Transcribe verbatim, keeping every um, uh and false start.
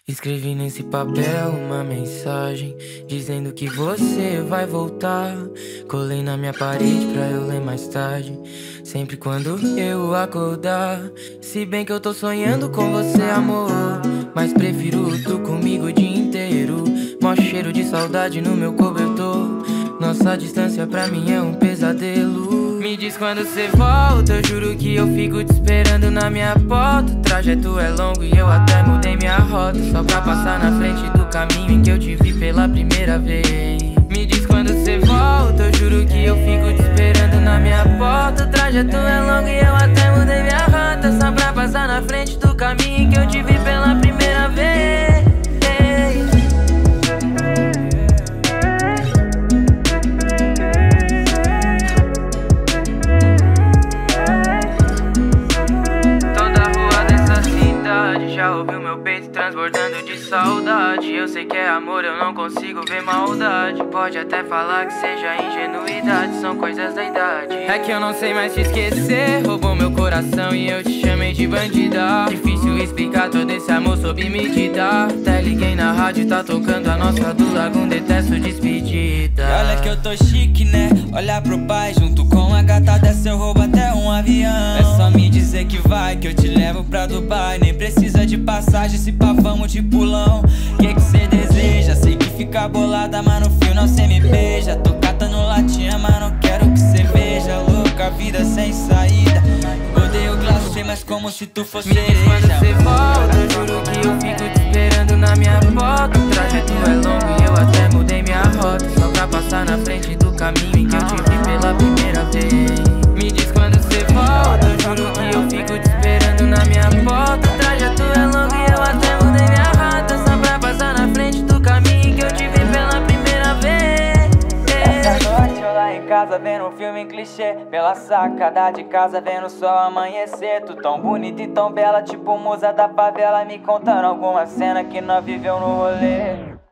Escrevi nesse papel uma mensagem dizendo que você vai voltar. Colei na minha parede pra eu ler mais tarde, sempre quando eu acordar. Se bem que eu tô sonhando com você, amor, mas prefiro tu comigo o dia inteiro. Mó cheiro de saudade no meu cobertor. Nossa distância pra mim é um pesadelo. Me diz quando cê volta, eu juro que eu fico te esperando na minha porta. O trajeto é longo e eu até mudei minha rota, só pra passar na frente do caminho em que eu te vi pela primeira vez. Me diz quando cê volta, eu juro que eu fico te esperando na minha porta. O trajeto é longo e eu até mudei minha rota, só pra passar na frente do caminho em que eu te vi pela primeira vez. Já ouviu meu peito transbordando de saudade. Eu sei que é amor, eu não consigo ver maldade. Pode até falar que seja ingenuidade, são coisas da idade. É que eu não sei mais te esquecer, roubou meu coração e eu te chamei de bandida. Difícil explicar todo esse amor sob medida. Até liguei na rádio, tá tocando a nossa do Lagoon, detesto despedida. E olha que eu tô chique, né? Olha pro pai, junto com a gata dessa eu roubo até um avião. É só me dizer que vai, que eu te levo pra Dubai. Nem precisa de passagem, se pá vamos de pulão. Que que cê deseja? Sei que fica bolada, mas no fio não cê me beija. Tô catando latinha, mas não quero que cê veja. Louca, vida sem saída. Odeio glacê, mas como se tu fosse cereja. Me diz quando cê volta, eu juro que eu fico te esperando na minha porta. O trajeto é longo e eu até mudei minha rota, só pra passar na frente do caminho em que eu te vi pela primeira vez. Me diz quando cê volta, eu juro que eu fico te esperando na minha porta. O trajeto é longo e eu até mudei minha rota, só pra passar na frente do caminho em que eu te vi pela primeira vez. Essa noite eu lá em casa vendo um filme em clichê, pela sacada de casa vendo o sol amanhecer. Tu tão bonita e tão bela, tipo musa da favela, me contando alguma cena que nós viveu no rolê.